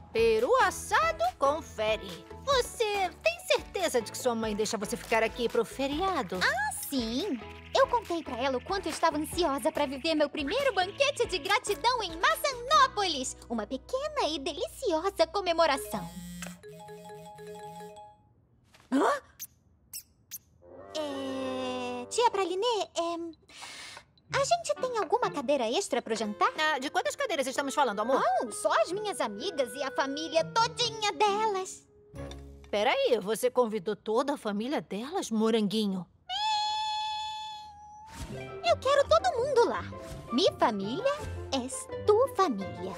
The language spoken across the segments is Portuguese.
Peru assado, confere. Você tem certeza de que sua mãe deixa você ficar aqui pro feriado? Sim. Eu contei pra ela o quanto eu estava ansiosa pra viver meu primeiro banquete de gratidão em Maçanópolis. Uma pequena e deliciosa comemoração. Hã? Tia Pralinê, a gente tem alguma cadeira extra pro jantar? De quantas cadeiras estamos falando, amor? Não, só as minhas amigas e a família todinha delas. Peraí, você convidou toda a família delas, moranguinho? Eu quero todo mundo lá. Minha família és tu família.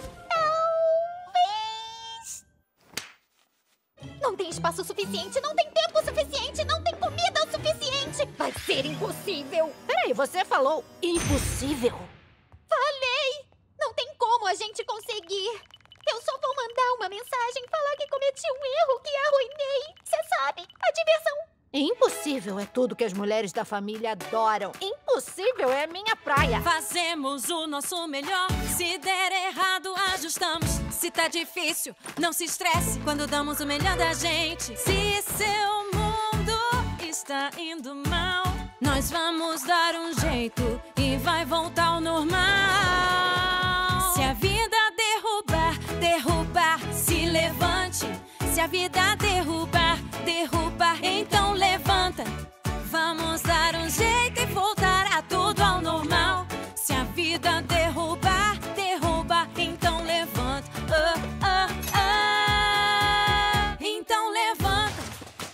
Talvez. Não tem espaço suficiente, não tem tempo suficiente, não tem comida o suficiente. Vai ser impossível. Peraí, você falou impossível? Falei! Não tem como a gente conseguir. Eu só vou mandar uma mensagem, falar que cometi um erro, que arruinei. Você sabe, a diversão. Impossível é tudo que as mulheres da família adoram. Impossível é a minha praia. Fazemos o nosso melhor. Se der errado, ajustamos. Se tá difícil, não se estresse quando damos o melhor da gente. Se seu mundo está indo mal, nós vamos dar um jeito e vai voltar ao normal. Se a vida derrubar, se levante. Se a vida derrubar, então levanta. Vamos dar um jeito e voltar a tudo ao normal. Se a vida derrubar, então levanta. Então levanta.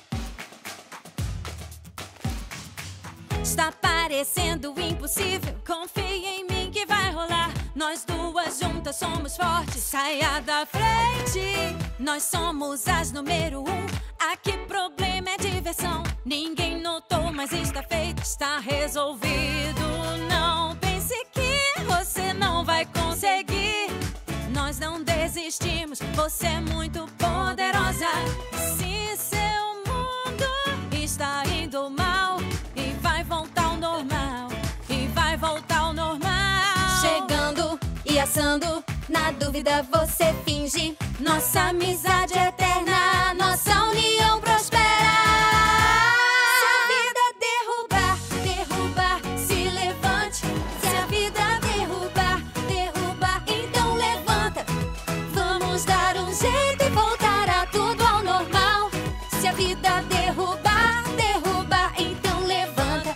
Está parecendo impossível. Confie em mim que vai rolar. Nós duas juntas somos fortes. Saia da frente. Nós somos as número 1. Aqui problema é diversão. Ninguém notou, mas está feito. Está resolvido. Não pense que você não vai conseguir. Nós não desistimos. Você é muito poderosa. Se seu mundo está indo mal, e vai voltar ao normal, e vai voltar ao normal. Chegando e assando, na dúvida você finge. Nossa amizade é eterna, nossa união prospera. Se a vida derrubar, se levante. Se a vida derrubar, então levanta. Vamos dar um jeito e voltar a tudo ao normal. Se a vida derrubar, então levanta.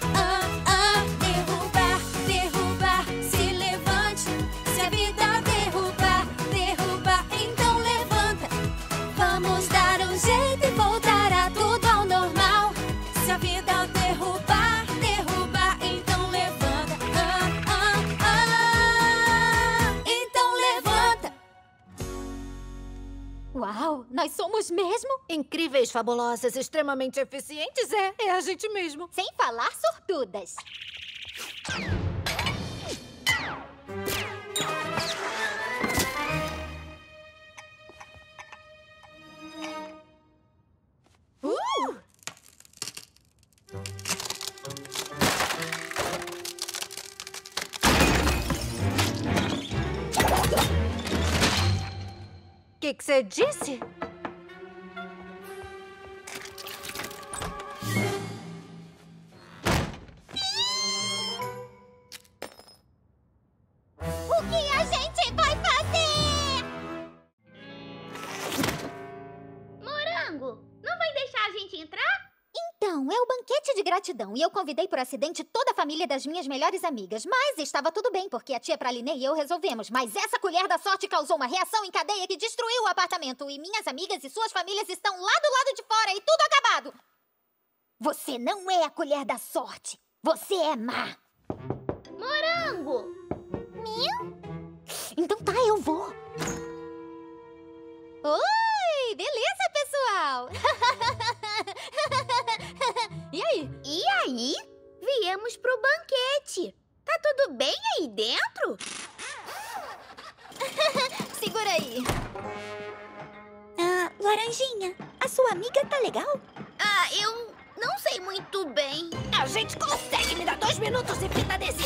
Derrubar, se levante. Se a vida derrubar, então levanta. Vamos dar um jeito e voltar a tudo ao normal. Se a vida derrubar, então levanta. Então levanta. Uau, nós somos mesmo? Incríveis, fabulosas, extremamente eficientes, é a gente mesmo. Sem falar sortudas. O que você disse? O que a gente vai fazer? Morango, não vai deixar a gente entrar? Então, é o banquete de gratidão e eu convidei por acidente toda a família das minhas melhores amigas. Mas estava tudo bem, porque a tia Pralinê e eu resolvemos. Mas essa colher da sorte causou uma reação em cadeia que destruiu o apartamento. E minhas amigas e suas famílias estão lá do lado de fora e tudo acabado. Você não é a colher da sorte. Você é má. Morango! Então tá, eu vou. Oi, beleza, pessoal? E aí? E aí? Viemos pro banquete. Tá tudo bem aí dentro? Segura aí. Laranjinha, a sua amiga tá legal? Eu não sei muito bem. A gente consegue, me dá 2 minutos e fita desse.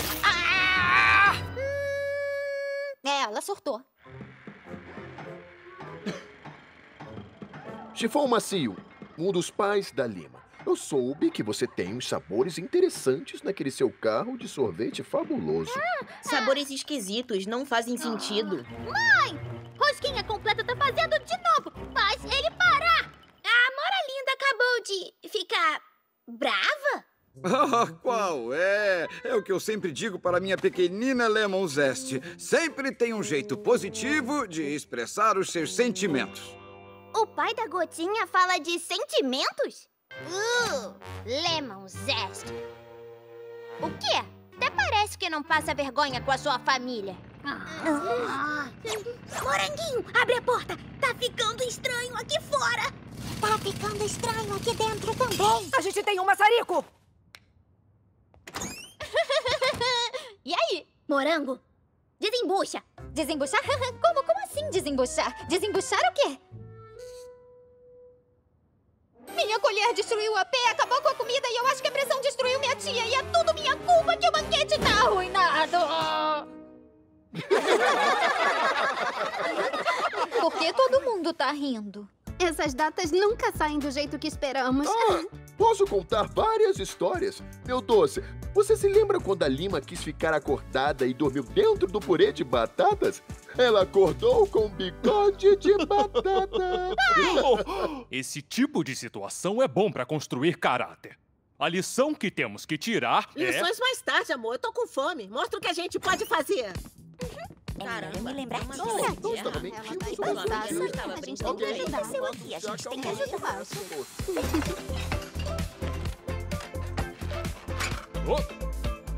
Ela surtou. Chifão Macio, um dos pais da Lima. Eu soube que você tem uns sabores interessantes naquele seu carro de sorvete fabuloso. Sabores esquisitos não fazem sentido. Rosquinha completa tá fazendo de novo. Faz ele parar. A Mora Linda acabou de ficar brava? Ah, qual é? É o que eu sempre digo para minha pequenina Lemon Zest. Sempre tem um jeito positivo de expressar os seus sentimentos. O pai da Gotinha fala de sentimentos? Lemon Zest. O quê? Até parece que não passa vergonha com a sua família. Moranguinho, abre a porta. Tá ficando estranho aqui fora. Tá ficando estranho aqui dentro também. A gente tem um maçarico! E aí? Morango, desembucha. Desembuchar? Como assim desembuchar? Desembuchar o quê? Minha colher destruiu a pé, acabou com a comida e eu acho que a pressão destruiu minha tia. E é tudo minha culpa que o banquete tá arruinado. Por que todo mundo tá rindo? Essas datas nunca saem do jeito que esperamos. Posso contar várias histórias. Meu doce, você se lembra quando a Lima quis ficar acordada e dormiu dentro do purê de batatas? Ela acordou com bigode de batata. Esse tipo de situação é bom pra construir caráter. A lição que temos que tirar é... Lições mais tarde, amor. Eu tô com fome. Mostra o que a gente pode fazer. Caramba, me lembrar disso. Nós também tínhamos uma A gente tem que ajudar. A gente tem que ajudar. Oh!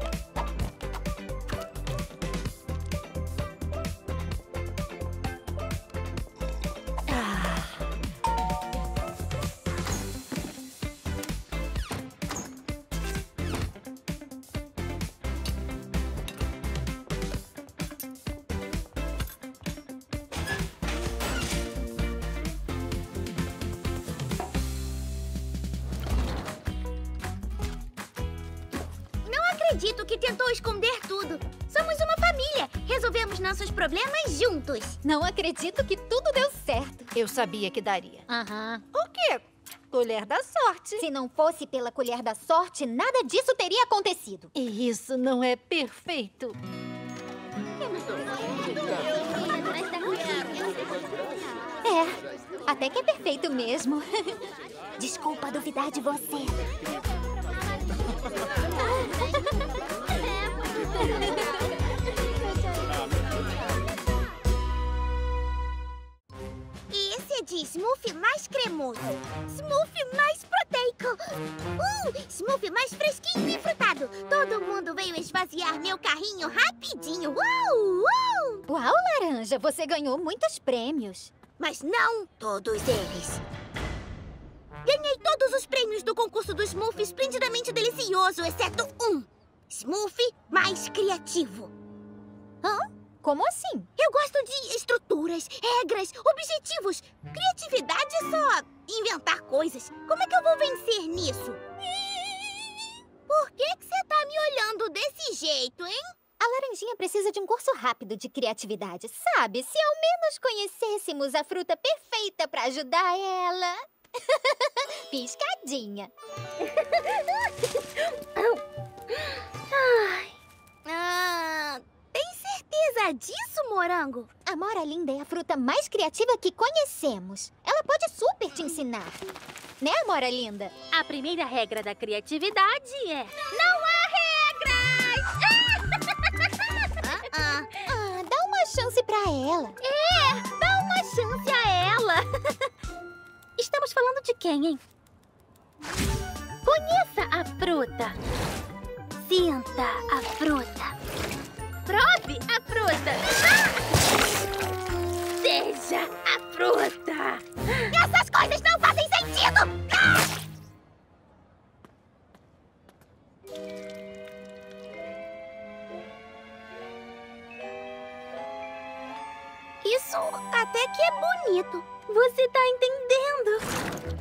Acredito que tentou esconder tudo. Somos uma família. Resolvemos nossos problemas juntos. Não acredito que tudo deu certo. Eu sabia que daria. Aham. O quê? Colher da sorte. Se não fosse pela colher da sorte, nada disso teria acontecido. E isso não é perfeito. É, até que é perfeito mesmo. Desculpa duvidar de você. E esse é de smoothie mais cremoso. Smoothie mais proteico. Smoothie mais fresquinho e frutado. Todo mundo veio esvaziar meu carrinho rapidinho. Uau, Laranja, você ganhou muitos prêmios. Mas não todos eles. Ganhei todos os prêmios do concurso do smoothie esplendidamente delicioso, exceto um. Smoothie mais criativo. Hã? Como assim? Eu gosto de estruturas, regras, objetivos. Criatividade é só inventar coisas. Como é que eu vou vencer nisso? Por que você tá me olhando desse jeito, hein? A Laranjinha precisa de um curso rápido de criatividade, sabe? Se ao menos conhecêssemos a fruta perfeita pra ajudar ela. Piscadinha. Tem certeza disso, Morango? A Mora Linda é a fruta mais criativa que conhecemos. Ela pode super te ensinar. Né, Mora Linda? A primeira regra da criatividade é... Não há regras! Dá uma chance pra ela. Dá uma chance a ela. Estamos falando de quem, hein? Conheça a fruta. Sinta a fruta. Prove a fruta. Seja a fruta. Essas coisas não fazem sentido. Isso até que é bonito. Você tá entendendo?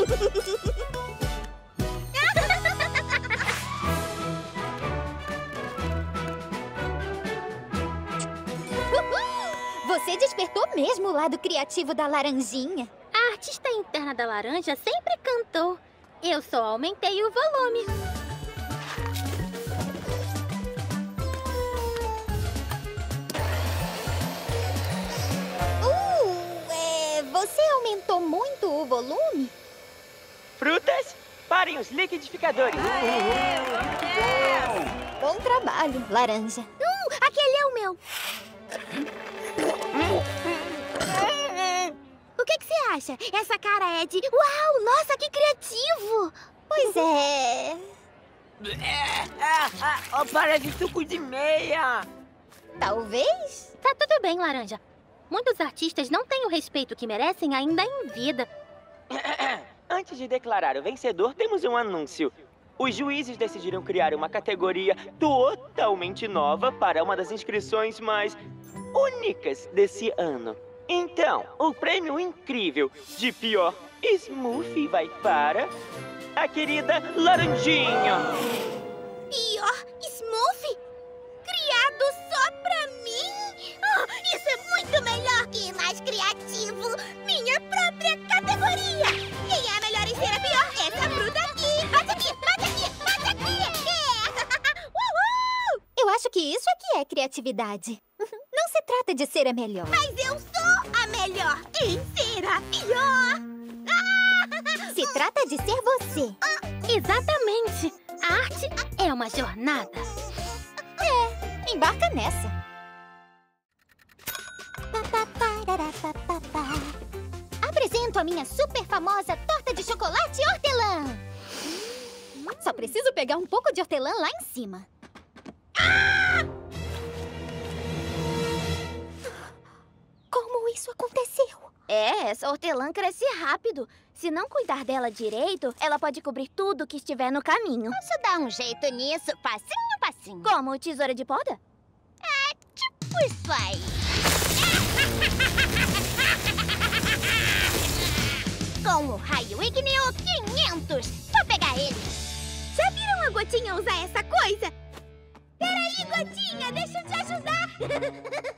Você despertou mesmo o lado criativo da laranjinha. A artista interna da laranja sempre cantou. Eu só aumentei o volume. Você aumentou muito o volume? Frutas, parem os liquidificadores. Bom trabalho, laranja. Aquele é o meu. O que você acha? Essa cara é de... Uau, nossa, que criativo! Pois é... Parece suco de meia. Talvez? Tá tudo bem, laranja. Muitos artistas não têm o respeito que merecem ainda em vida. Antes de declarar o vencedor, temos um anúncio. Os juízes decidiram criar uma categoria totalmente nova para uma das inscrições mais únicas desse ano. Então, o prêmio incrível de pior smoothie vai para a querida Laranjinha. Pior smoothie? Criado só pra mim? Isso é muito melhor que mais criativo. Minha própria categoria. Quem é a melhor em ser a pior? Essa fruta aqui. Bate aqui, bate aqui, bate aqui. Uhul! Eu acho que isso aqui é criatividade. Não se trata de ser a melhor. Mas eu sou a melhor em ser a pior. Se trata de ser você. Exatamente. A arte é uma jornada. Embarca nessa. Apresento a minha super famosa torta de chocolate hortelã. Só preciso pegar um pouco de hortelã lá em cima. Como isso aconteceu? Essa hortelã cresce rápido. Se não cuidar dela direito, ela pode cobrir tudo que estiver no caminho. Deixa eu dar um jeito nisso, passinho, passinho. Como tesoura de poda? Tipo isso aí. Com o raio ígneo 500. Vou pegar ele. Já viram a Gotinha usar essa coisa? Peraí, Gotinha, deixa eu te ajudar.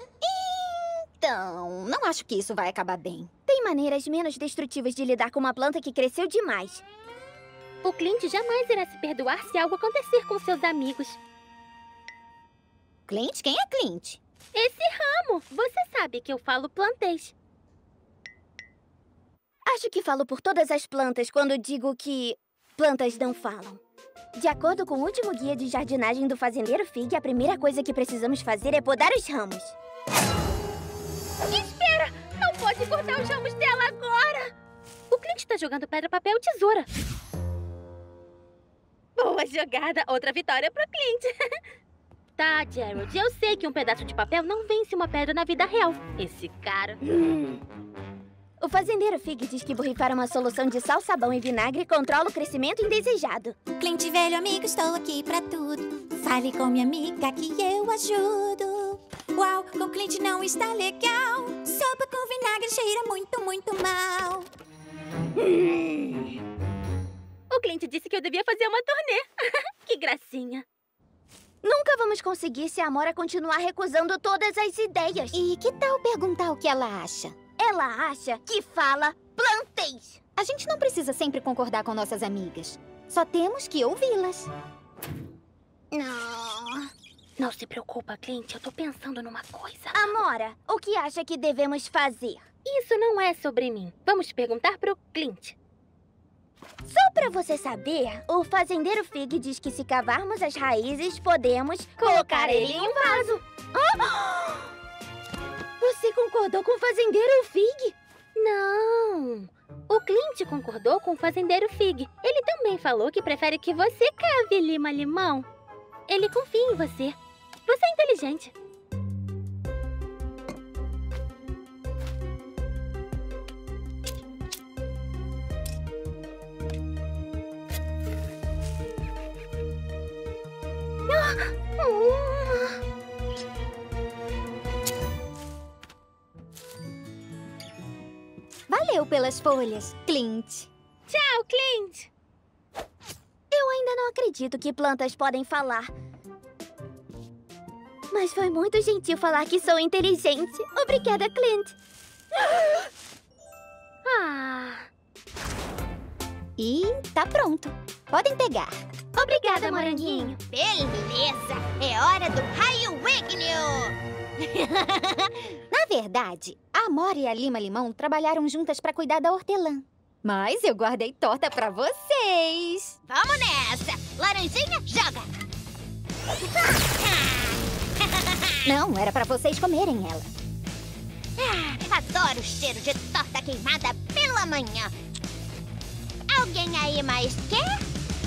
Então, não acho que isso vai acabar bem. Tem maneiras menos destrutivas de lidar com uma planta que cresceu demais. O Clint jamais irá se perdoar se algo acontecer com seus amigos. Clint? Quem é Clint? Esse ramo. Você sabe que eu falo plantês. Acho que falo por todas as plantas quando digo que plantas não falam. De acordo com o último guia de jardinagem do fazendeiro Fig, a primeira coisa que precisamos fazer é podar os ramos. Espera! Não pode cortar os ramos dela agora! O Clint está jogando pedra, papel, tesoura. Boa jogada! Outra vitória pro Clint. Tá, Gerald, eu sei que um pedaço de papel não vence uma pedra na vida real. Esse cara... O fazendeiro Fig diz que borrifar uma solução de sal, sabão e vinagre controla o crescimento indesejado. Clint, velho amigo, estou aqui pra tudo. Fale com minha amiga que eu ajudo. Uau, com Clint não está legal. Sopa com vinagre cheira muito, muito mal. O Clint disse que eu devia fazer uma turnê. Que gracinha. Nunca vamos conseguir se a Amora continuar recusando todas as ideias. E que tal perguntar o que ela acha? Ela acha que fala plantês. A gente não precisa sempre concordar com nossas amigas. Só temos que ouvi-las. Não se preocupa, Clint. Eu tô pensando numa coisa. Amora, o que acha que devemos fazer? Isso não é sobre mim. Vamos perguntar pro Clint. Só pra você saber, o fazendeiro Fig diz que se cavarmos as raízes, podemos colocar ele em um vaso. Você concordou com o fazendeiro Fig? Não. O Clint concordou com o fazendeiro Fig. Ele também falou que prefere que você cave lima-limão. Ele confia em você. Você é inteligente. Valeu pelas folhas, Clint. Tchau, Clint. Eu ainda não acredito que plantas podem falar. Mas foi muito gentil falar que sou inteligente. Obrigada, Clint. E tá pronto. Podem pegar. Obrigada, moranguinho. Beleza, é hora do raio ígneo! Na verdade, a Amora e a Lima Limão trabalharam juntas pra cuidar da hortelã. Mas eu guardei torta pra vocês. Vamos nessa! Laranjinha, joga! Não, era pra vocês comerem ela. Adoro o cheiro de torta queimada pela manhã. Alguém aí mais quer?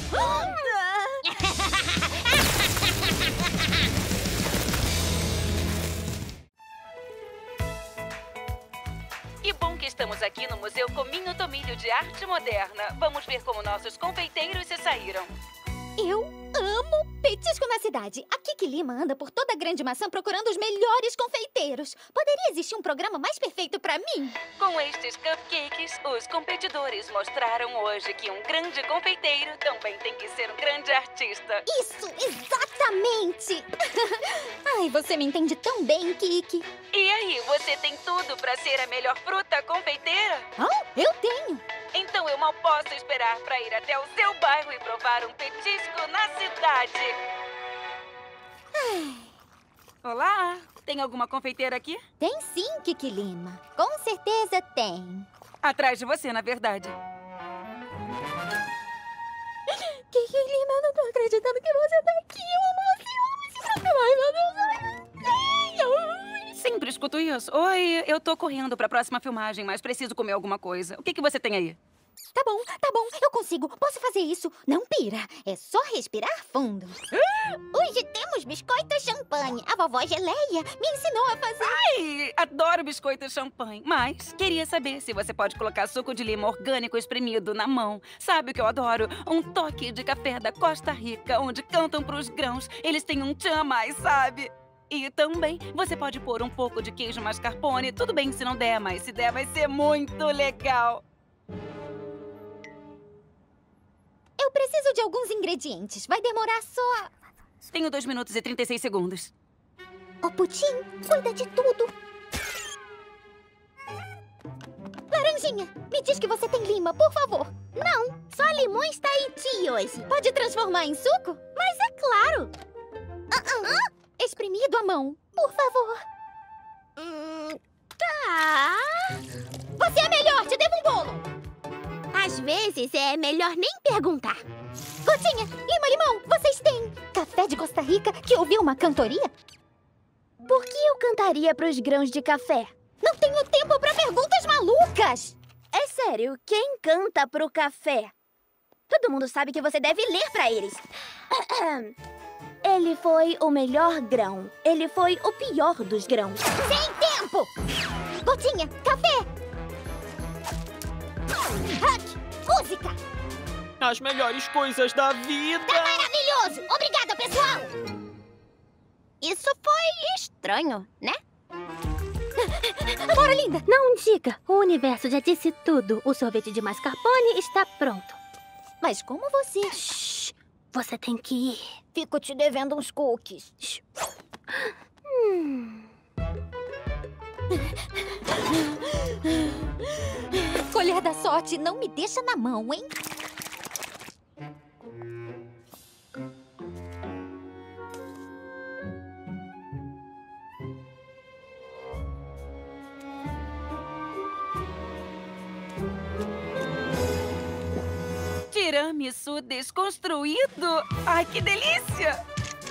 Que bom que estamos aqui no Museu Cominho Tomilho de Arte Moderna. Vamos ver como nossos confeiteiros se saíram. Eu amo petisco na cidade. A Kiki Lima anda por toda a Grande Maçã procurando os melhores confeiteiros. Poderia existir um programa mais perfeito pra mim? Com estes cupcakes, os competidores mostraram hoje que um grande confeiteiro também tem que ser um grande artista. Isso, exatamente! Ai, você me entende tão bem, Kiki. E aí, você tem tudo pra ser a melhor fruta confeiteira? Eu tenho! Então eu mal posso esperar pra ir até o seu bairro e provar um petisco na cidade. Olá, tem alguma confeiteira aqui? Tem sim, Kiki Lima. Com certeza tem. Atrás de você, na verdade. Kiki Lima, eu não tô acreditando que você tá aqui. Eu amo esse programa. Ai, meu Deus. Sempre escuto isso. Oi, eu tô correndo pra próxima filmagem, mas preciso comer alguma coisa. O que você tem aí? Tá bom, eu consigo. Posso fazer isso. Não pira. É só respirar fundo. Hoje temos biscoito champanhe. A vovó Geleia me ensinou a fazer. Ai, adoro biscoito champanhe. Mas queria saber se você pode colocar suco de lima orgânico espremido na mão. Sabe o que eu adoro? Um toque de café da Costa Rica, onde cantam pros grãos. Eles têm um tchan a mais, sabe? E também você pode pôr um pouco de queijo mascarpone. Tudo bem se não der, mas se der vai ser muito legal. Eu preciso de alguns ingredientes. Vai demorar só... Tenho 2 minutos e 36 segundos. Ô, Pudim, cuida de tudo. Laranjinha, me diz que você tem lima, por favor. Não, só limões Tahiti hoje. Pode transformar em suco? Mas é claro. Espremido à mão, por favor. Tá. Você é melhor, te devo um bolo. Às vezes é melhor nem perguntar. Gotinha, Lima Limão, vocês têm café de Costa Rica que ouviu uma cantoria? Por que eu cantaria pros grãos de café? Não tenho tempo pra perguntas malucas. É sério, quem canta pro café? Todo mundo sabe que você deve ler pra eles. Ele foi o melhor grão. Ele foi o pior dos grãos. Sem tempo! Gotinha, café! Música! As melhores coisas da vida! Tá maravilhoso! Obrigada, pessoal! Isso foi estranho, né? Amora linda! Não diga! O universo já disse tudo. O sorvete de mascarpone está pronto. Mas como você... Shhh! Você tem que ir. Fico te devendo uns cookies. Colher da sorte não me deixa na mão, hein? Tiramisu desconstruído? Ai, que delícia!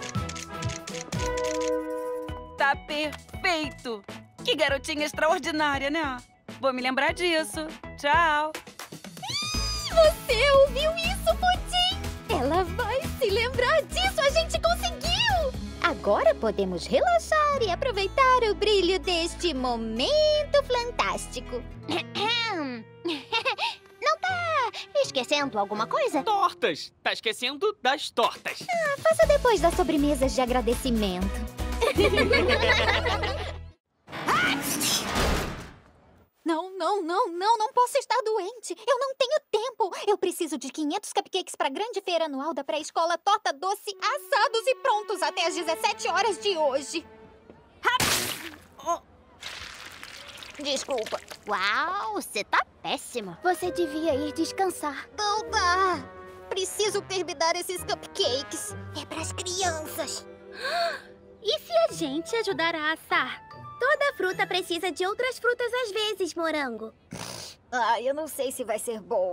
Tá perfeito! Que garotinha extraordinária, né? Vou me lembrar disso. Tchau! Você ouviu isso, Pudim? Ela vai se lembrar disso! A gente conseguiu! Agora podemos relaxar e aproveitar o brilho deste momento fantástico. Não tá esquecendo alguma coisa? Tortas! Tá esquecendo das tortas. Faça depois das sobremesas de agradecimento. Não, Não posso estar doente. Eu não tenho tempo. Eu preciso de 500 cupcakes para a grande feira anual da pré-escola, torta doce, assados e prontos até às 17 horas de hoje. Desculpa. Uau, você tá péssima. Você devia ir descansar. Não dá. Preciso terminar esses cupcakes. É pras crianças. E se a gente ajudar a assar? Toda fruta precisa de outras frutas às vezes, Morango. Eu não sei se vai ser bom.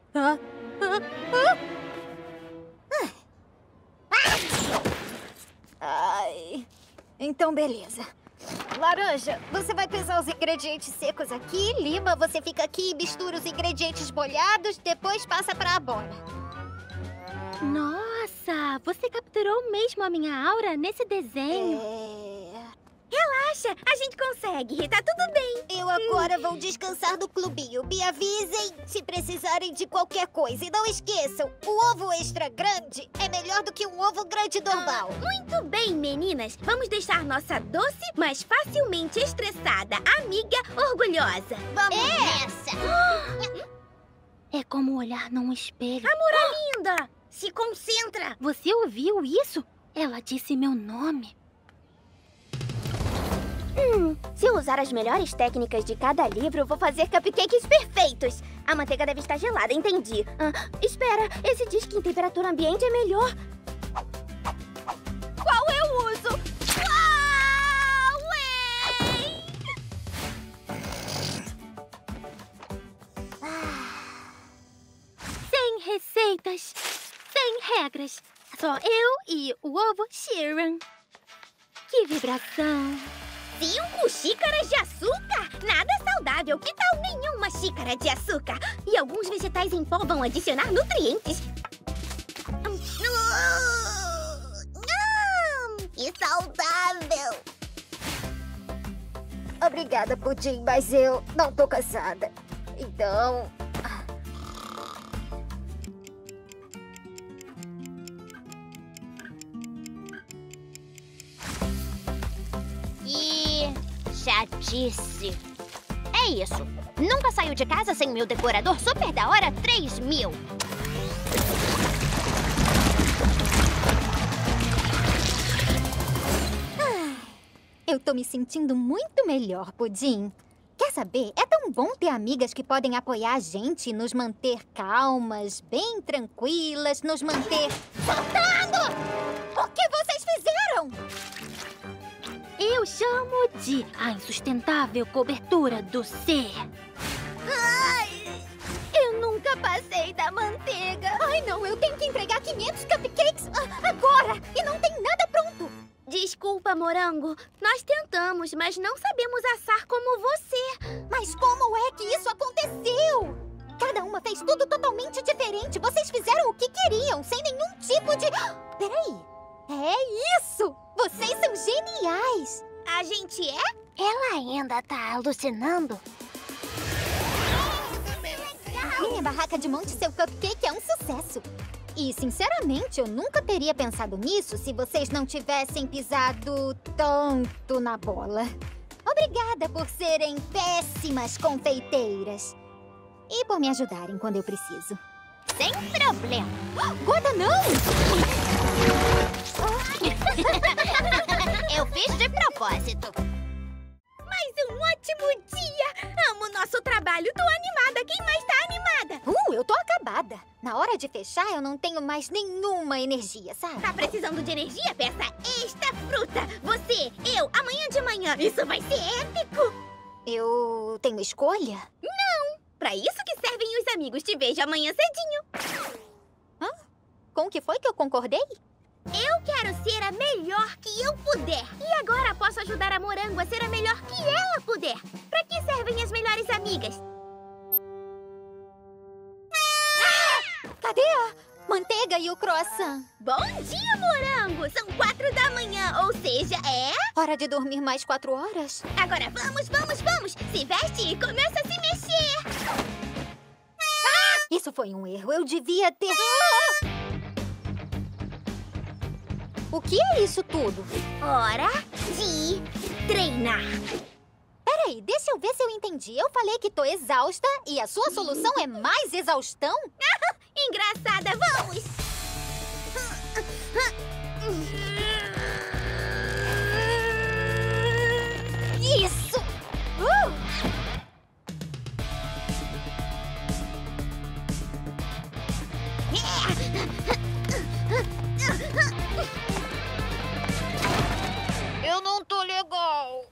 Então beleza. Laranja, você vai pesar os ingredientes secos aqui. Lima, você fica aqui e mistura os ingredientes molhados. Depois passa pra abóbora. Nossa, você capturou mesmo a minha aura nesse desenho. Relaxa, a gente consegue. Tá tudo bem. Eu agora vou descansar do clubinho. Me avisem se precisarem de qualquer coisa. E não esqueçam, o ovo extra grande é melhor do que um ovo grande normal. Muito bem, meninas. Vamos deixar nossa doce, mas facilmente estressada amiga orgulhosa. Vamos nessa. É como olhar num espelho. Amora linda! Se concentra! Você ouviu isso? Ela disse meu nome. Se eu usar as melhores técnicas de cada livro, vou fazer cupcakes perfeitos. A manteiga deve estar gelada, entendi. Espera, esse diz que em temperatura ambiente é melhor. Qual eu uso? Sem receitas, sem regras. Só eu e o ovo Sheeran. Que vibração. 5 xícaras de açúcar? Nada saudável. Que tal nenhuma xícara de açúcar? E alguns vegetais em pó vão adicionar nutrientes. Que saudável! Obrigada, Pudim, mas eu não tô cansada. Então... Chatice. É isso. Nunca saiu de casa sem meu decorador super da hora 3000. Eu tô me sentindo muito melhor, Pudim. Quer saber? É tão bom ter amigas que podem apoiar a gente, nos manter calmas, bem tranquilas, nos manter... Soltando! O que vocês fizeram? Eu chamo de a insustentável cobertura do ser. Eu nunca passei da manteiga. Ai, não, eu tenho que entregar 500 cupcakes agora. E não tem nada pronto. Desculpa, Morango. Nós tentamos, mas não sabemos assar como você. Mas como é que isso aconteceu? Cada uma fez tudo totalmente diferente. Vocês fizeram o que queriam, sem nenhum tipo de... Peraí. É isso! Vocês são geniais! A gente é? Ela ainda tá alucinando. Minha barraca de monte seu cupcake é um sucesso. E, sinceramente, eu nunca teria pensado nisso se vocês não tivessem pisado tanto na bola. Obrigada por serem péssimas confeiteiras. E por me ajudarem quando eu preciso. Sem problema. Gorda, não! Eu fiz de propósito. Mais um ótimo dia! Amo nosso trabalho, tô animada. Quem mais tá animada? Eu tô acabada. Na hora de fechar, eu não tenho mais nenhuma energia, sabe? Tá precisando de energia? Peça esta fruta. Você, eu, amanhã de manhã. Isso vai ser épico. Eu tenho escolha? Não. Pra isso que servem os amigos. Te vejo amanhã cedinho. Com o que foi que eu concordei? Eu quero ser a melhor que eu puder. E agora posso ajudar a Morango a ser a melhor que ela puder. Pra que servem as melhores amigas? Cadê a manteiga e o croissant? Bom dia, Morango! São 4 da manhã, ou seja, é... Hora de dormir mais 4 horas? Agora vamos! Se veste e começa a se mexer! Isso foi um erro. Eu devia ter... O que é isso tudo? Hora de treinar. Peraí. Peraí, deixa eu ver se eu entendi. Eu falei que tô exausta e a sua solução é mais exaustão? Engraçada, vamos! Isso! Eu não tô legal.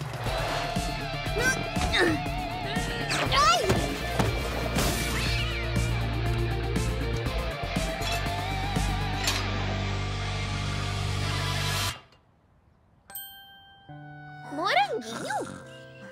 Ai! Moranguinho?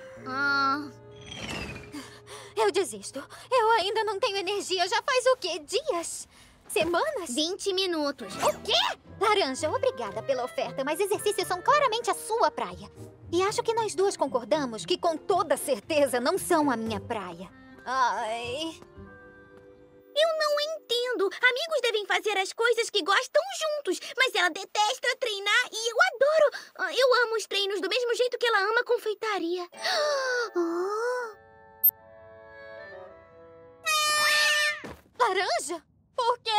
Eu desisto. Eu ainda não tenho energia. Já faz o quê? Dias? Semanas? 20 minutos. O quê? Laranja, obrigada pela oferta, mas exercícios são claramente a sua praia. E acho que nós duas concordamos que com toda certeza não são a minha praia. Ai... Eu não entendo. Amigos devem fazer as coisas que gostam juntos, mas ela detesta treinar e eu adoro. Eu amo os treinos do mesmo jeito que ela ama a confeitaria. Laranja? Por quê?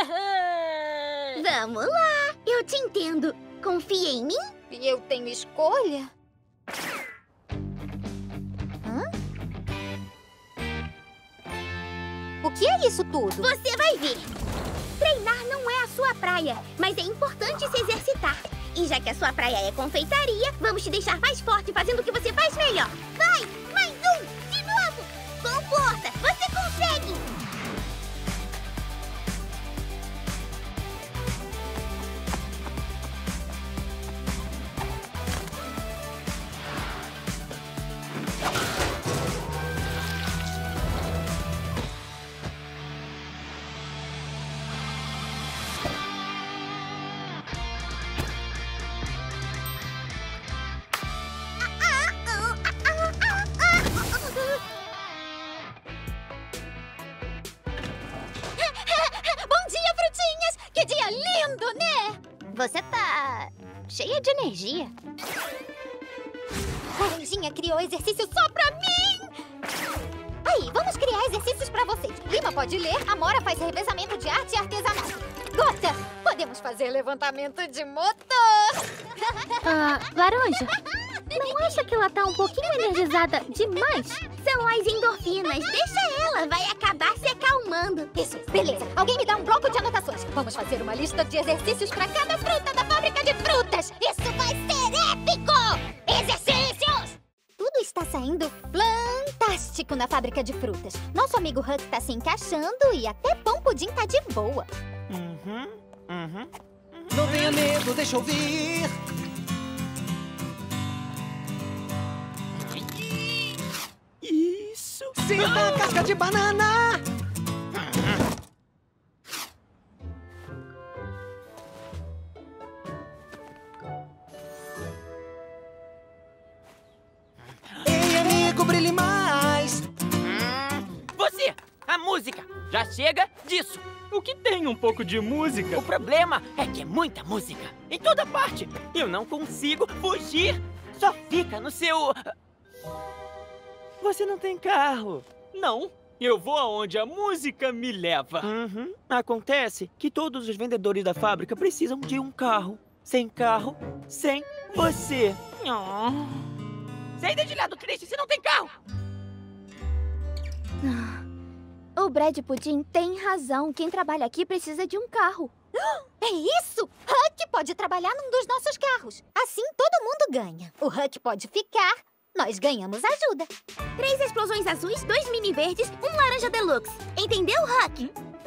Vamos lá. Eu te entendo. Confia em mim? E eu tenho escolha? O que é isso tudo? Você vai ver. Treinar não é a sua praia, mas é importante se exercitar. E já que a sua praia é confeitaria, vamos te deixar mais forte fazendo o que você faz melhor. Vai! Mais um! De novo! Com força! Você consegue! Você tá cheia de energia. Laranjinha criou exercício só pra mim! Aí, vamos criar exercícios pra vocês. Lima pode ler, Amora faz revezamento de arte e artesanato. Gota, podemos fazer levantamento de motor. Laranja, não acha que ela tá um pouquinho energizada demais? São as endorfinas. Deixa ela, vai acabar se acalmando. Isso, beleza. Alguém me dá um bloco de anotações. Vamos fazer uma lista de exercícios pra cada fruta da fábrica de frutas. Isso vai ser épico! Exercícios! Tudo está saindo fantástico na fábrica de frutas. Nosso amigo Huck tá se encaixando e até Pão Pudim tá de boa. Não tenha medo, deixa eu vir. Isso! Sinta a casca de banana! Ei, amigo, brilhe mais! Você! A música! Já chega disso! O que tem um pouco de música? O problema é que é muita música. Em toda parte. Eu não consigo fugir. Só fica no seu... Você não tem carro. Não. Eu vou aonde a música me leva. Acontece que todos os vendedores da fábrica precisam de um carro. Sem carro, sem você. Sai de lado, triste, você não tem carro. O Brad Pudim tem razão. Quem trabalha aqui precisa de um carro. É isso! Huck pode trabalhar num dos nossos carros. Assim todo mundo ganha. O Huck pode ficar, nós ganhamos ajuda. 3 explosões azuis, 2 mini verdes, 1 laranja deluxe. Entendeu, Huck?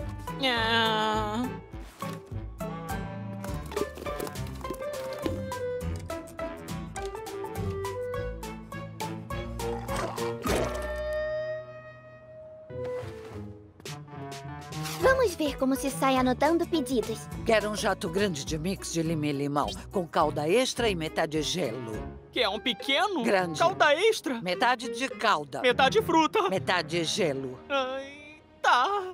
Vamos ver como se sai anotando pedidos. Quero um jato grande de mix de lima e limão, com calda extra e metade gelo. Que é um pequeno? Grande. Calda extra? Metade de calda. Metade fruta. Metade gelo. Ai, tá.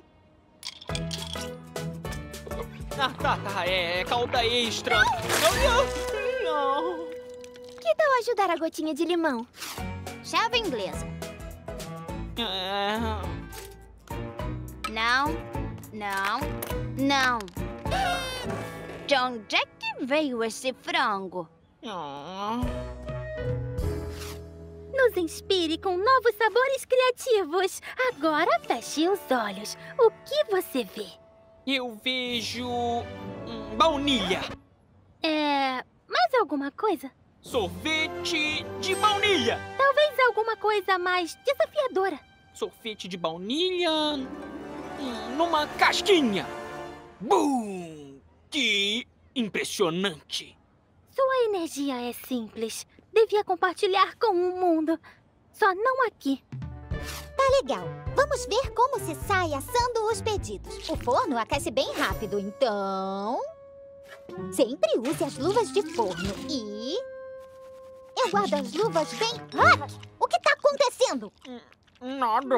Tá. É calda extra. Que tal ajudar a gotinha de limão? Chave inglesa. Não, não, não. De onde é que veio esse frango? Nos inspire com novos sabores criativos. Agora feche os olhos. O que você vê? Eu vejo... baunilha. Mais alguma coisa? Sorvete de baunilha. Talvez alguma coisa mais desafiadora. Sorvete de baunilha... numa casquinha. Bum! Que impressionante. Sua energia é simples. Devia compartilhar com o mundo. Só não aqui. Tá legal. Vamos ver como se sai assando os pedidos. O forno aquece bem rápido, então... sempre use as luvas de forno e... eu guardo as luvas bem... Huck! O que tá acontecendo? Nada.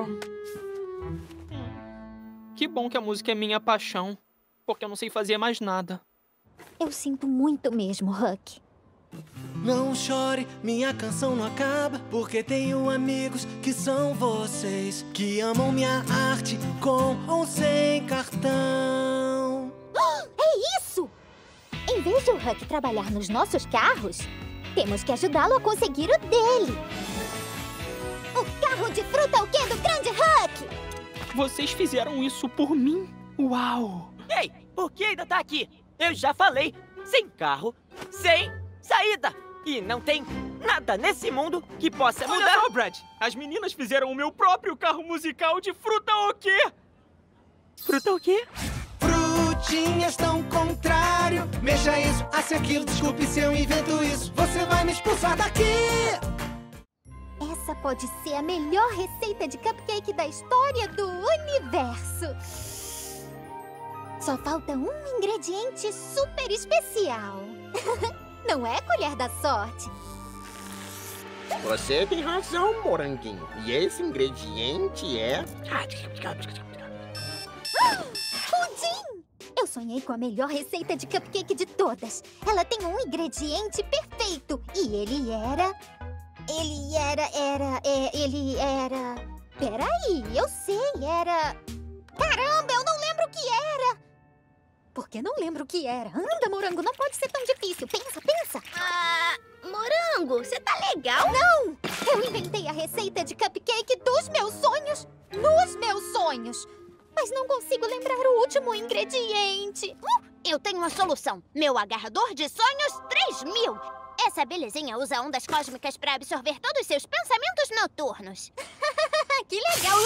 Que bom que a música é minha paixão. Porque eu não sei fazer mais nada. Eu sinto muito mesmo, Huck. Não chore, minha canção não acaba, porque tenho amigos que são vocês, que amam minha arte com ou sem cartão. É isso! Em vez de o Huck trabalhar nos nossos carros, temos que ajudá-lo a conseguir o dele. O carro de fruta o quê do grande Huck? Vocês fizeram isso por mim? Uau! Ei, por que ainda tá aqui? Eu já falei, sem carro, sem saída. E não tem nada nesse mundo que possa mudar. Olha só, Brad! As meninas fizeram o meu próprio carro musical de fruta o quê? Fruta o quê? Frutinhas tão contrário. Mexa isso, asse aquilo, desculpe se eu invento isso. Você vai me expulsar daqui! Essa pode ser a melhor receita de cupcake da história do universo. Só falta um ingrediente super especial. Não é, colher da sorte? Você tem razão, Moranguinho. E esse ingrediente é... pudim! Eu sonhei com a melhor receita de cupcake de todas. Ela tem um ingrediente perfeito. E ele era... Peraí, eu sei, era... Caramba, eu não lembro o que era! Por que não lembro o que era? Anda, Morango, não pode ser tão difícil. Pensa, pensa. Morango, você tá legal? Não! Eu inventei a receita de cupcake dos meus sonhos nos meus sonhos. Mas não consigo lembrar o último ingrediente. Eu tenho uma solução. Meu agarrador de sonhos 3000. Essa belezinha usa ondas cósmicas pra absorver todos os seus pensamentos noturnos. Que legal!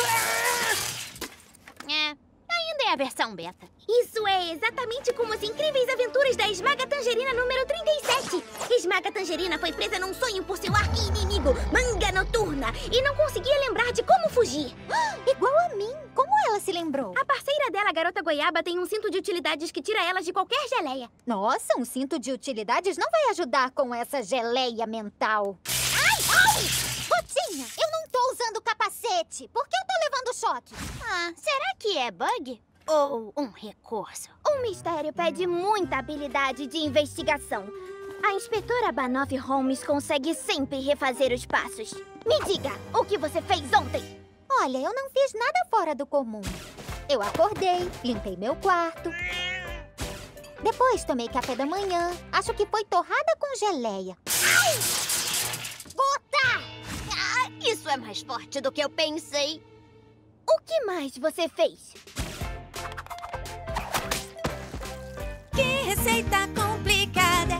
Ainda é a versão beta. Isso é exatamente como as incríveis aventuras da Esmaga Tangerina número 37. Esmaga Tangerina foi presa num sonho por seu arqui-inimigo, Manga Noturna, e não conseguia lembrar de como fugir. Igual a mim. Como ela se lembrou? A parceira dela, a Garota Goiaba, tem um cinto de utilidades que tira elas de qualquer geleia. Nossa, um cinto de utilidades não vai ajudar com essa geleia mental. Ai! Rotinha, eu não tô usando capacete. Por que eu tô levando choque? Será que é bug? Ou um recurso? Um mistério pede muita habilidade de investigação. A inspetora Banov Holmes consegue sempre refazer os passos. Me diga, o que você fez ontem? Olha, eu não fiz nada fora do comum. Eu acordei, limpei meu quarto. Depois tomei café da manhã. Acho que foi torrada com geleia. Ai! Gota! Isso é mais forte do que eu pensei. O que mais você fez? Que receita complicada.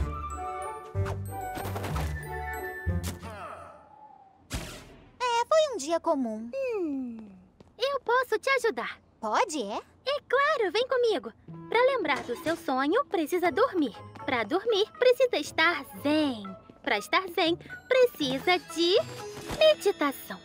Foi um dia comum. Eu posso te ajudar. Pode, é? É claro, vem comigo. Para lembrar do seu sonho, precisa dormir. Para dormir, precisa estar zen. Para estar zen, precisa de meditação.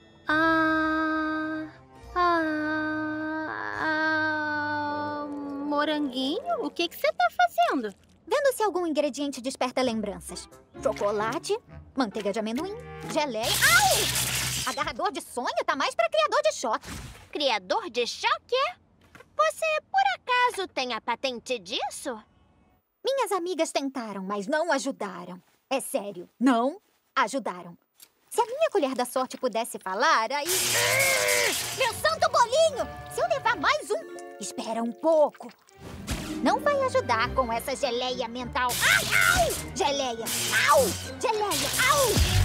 Moranguinho, o que você tá fazendo? Vendo se algum ingrediente desperta lembranças. Chocolate, manteiga de amendoim, geleia... Ai! Agarrador de sonho tá mais pra criador de choque. Criador de choque? Você, por acaso, tem a patente disso? Minhas amigas tentaram, mas não ajudaram. É sério, não ajudaram. Se a minha a colher da sorte pudesse falar, aí... Meu santo bolinho! Se eu levar mais um... Espera um pouco. Não vai ajudar com essa geleia mental. Ai, ai! Geleia! Au! Geleia! Au!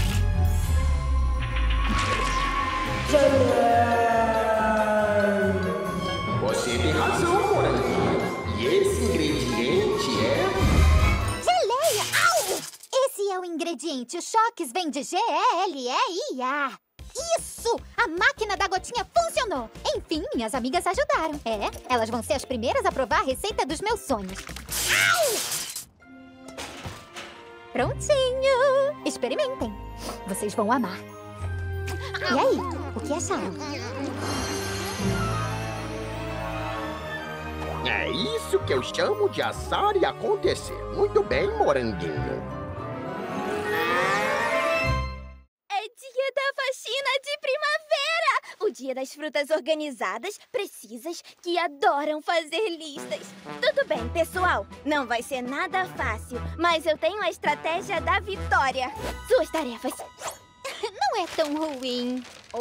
Você tem razão, Moranguinho. E esse ingrediente é... Geleia! Au! Esse é o ingrediente. Os choques vêm de G-E-L-E-I-A. Isso! A máquina da gotinha funcionou! Enfim, minhas amigas ajudaram. Elas vão ser as primeiras a provar a receita dos meus sonhos. Au! Prontinho! Experimentem. Vocês vão amar. E aí, o que acharam? É isso que eu chamo de assar e acontecer. Muito bem, Moranguinho. É dia da faxina de primavera! O dia das frutas organizadas, precisas, que adoram fazer listas. Tudo bem, pessoal. Não vai ser nada fácil, mas eu tenho a estratégia da vitória. Suas tarefas. Não é tão ruim.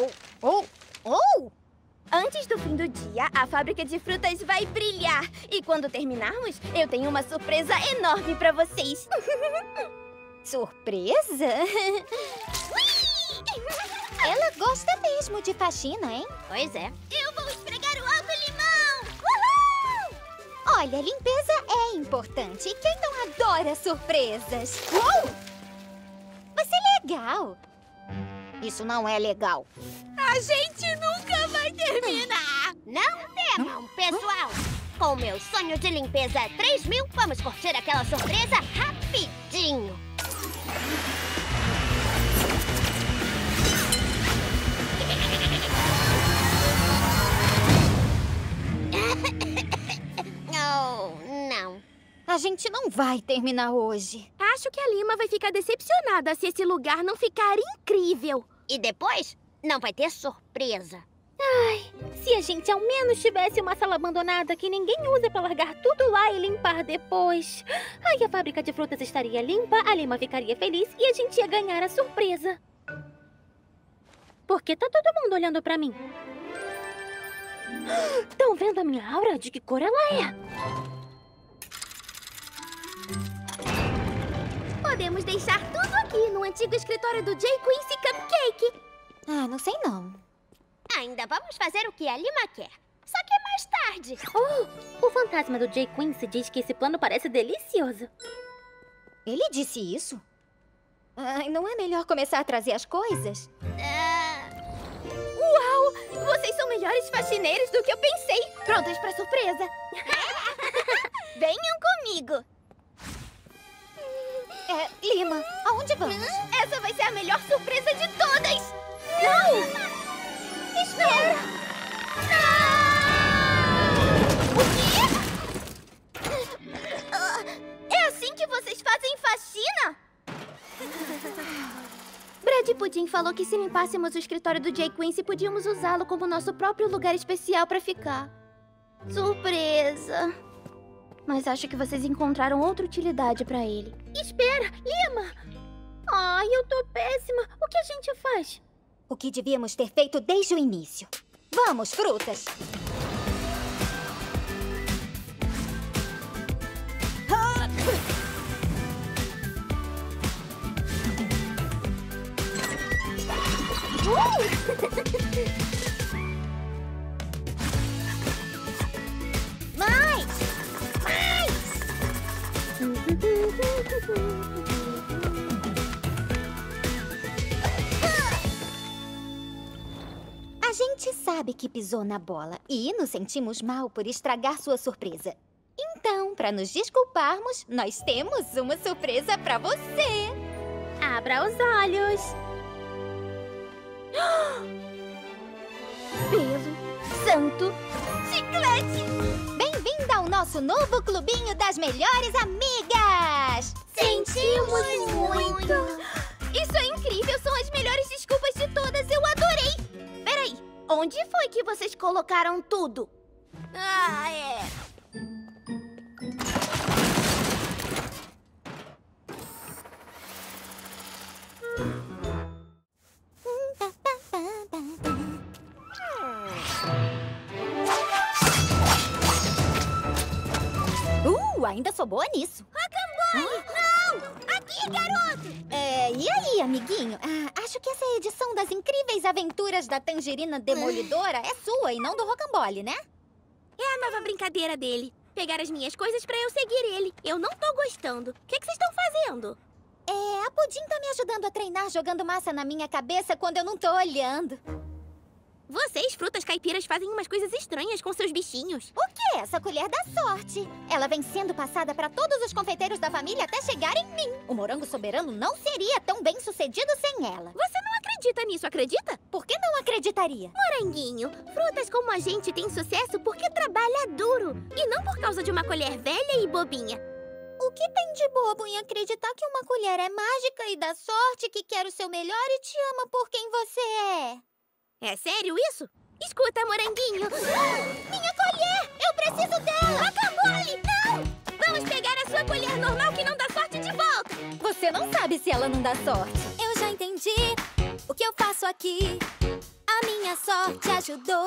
Antes do fim do dia, a fábrica de frutas vai brilhar. E quando terminarmos, eu tenho uma surpresa enorme pra vocês. Surpresa? Ela gosta mesmo de faxina, hein? Pois é. Eu vou esfregar o alto-limão! Uhul! Olha, limpeza é importante. E quem não adora surpresas? Vai ser legal. Isso não é legal. A gente nunca vai terminar! Não temam, pessoal! Com o meu sonho de limpeza 3000, vamos curtir aquela surpresa rapidinho! Oh, não. A gente não vai terminar hoje. Acho que a Lima vai ficar decepcionada se esse lugar não ficar incrível. E depois, não vai ter surpresa. Ai, se a gente ao menos tivesse uma sala abandonada que ninguém usa pra largar tudo lá e limpar depois. Aí a fábrica de frutas estaria limpa, a Lima ficaria feliz e a gente ia ganhar a surpresa. Por que tá todo mundo olhando pra mim? Estão vendo a minha aura? De que cor ela é? Podemos deixar tudo aqui no antigo escritório do J. Quincy Cupcake. Ah, não sei não. Ainda vamos fazer o que a Lima quer. Só que é mais tarde. Oh, o fantasma do J. Quincy diz que esse plano parece delicioso. Ele disse isso? Ai, não é melhor começar a trazer as coisas? Uau! Vocês são melhores faxineiros do que eu pensei. Prontas pra surpresa? Venham comigo. Lima, aonde vamos? Essa vai ser a melhor surpresa de todas! Não! Espera! Não! O quê? É assim que vocês fazem faxina? Brad Pudim falou que se limpássemos o escritório do J. Quincy, podíamos usá-lo como nosso próprio lugar especial pra ficar. Surpresa! Mas acho que vocês encontraram outra utilidade pra ele. Espera, Lima! Ai, eu tô péssima. O que a gente faz? O que devíamos ter feito desde o início. Vamos, frutas! Mais! A gente sabe que pisou na bola e nos sentimos mal por estragar sua surpresa. Então, para nos desculparmos, nós temos uma surpresa para você. Abra os olhos. Pelo santo chiclete! Bem-vinda ao nosso novo clubinho das melhores amigas! Sentimos muito! Isso é incrível! São as melhores desculpas de todas! Eu adorei! Peraí, onde foi que vocês colocaram tudo? Ah, é... ainda sou boa nisso. Rocambole! Não! Aqui, garoto! E aí, amiguinho? Acho que essa edição das Incríveis Aventuras da Tangerina Demolidora é sua e não do Rocambole, né? É a nova brincadeira dele. Pegar as minhas coisas pra eu seguir ele. Eu não tô gostando. O que vocês estão fazendo? A Pudim tá me ajudando a treinar jogando massa na minha cabeça quando eu não tô olhando. Vocês, frutas caipiras, fazem umas coisas estranhas com seus bichinhos. O que é essa colher da sorte? Ela vem sendo passada pra todos os confeiteiros da família até chegar em mim. O morango soberano não seria tão bem sucedido sem ela. Você não acredita nisso, acredita? Por que não acreditaria? Moranguinho, frutas como a gente têm sucesso porque trabalha duro. E não por causa de uma colher velha e bobinha. O que tem de bobo em acreditar que uma colher é mágica e dá sorte, que quer o seu melhor e te ama por quem você é? É sério isso? Escuta, Moranguinho. Minha colher! Eu preciso dela! Rocambole, não! Vamos pegar a sua colher normal que não dá sorte de volta. Você não sabe se ela não dá sorte. Eu já entendi o que eu faço aqui. A minha sorte ajudou.